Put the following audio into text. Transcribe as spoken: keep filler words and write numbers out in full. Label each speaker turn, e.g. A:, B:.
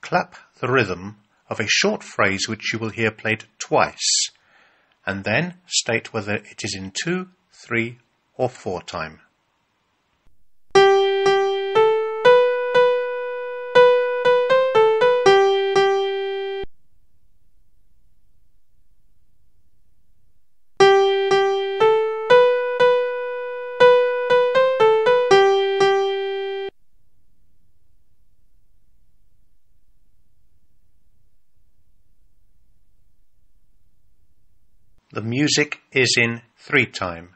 A: clap the rhythm of a short phrase which you will hear played twice, and then state whether it is in two, three, or four time. The music is in three time.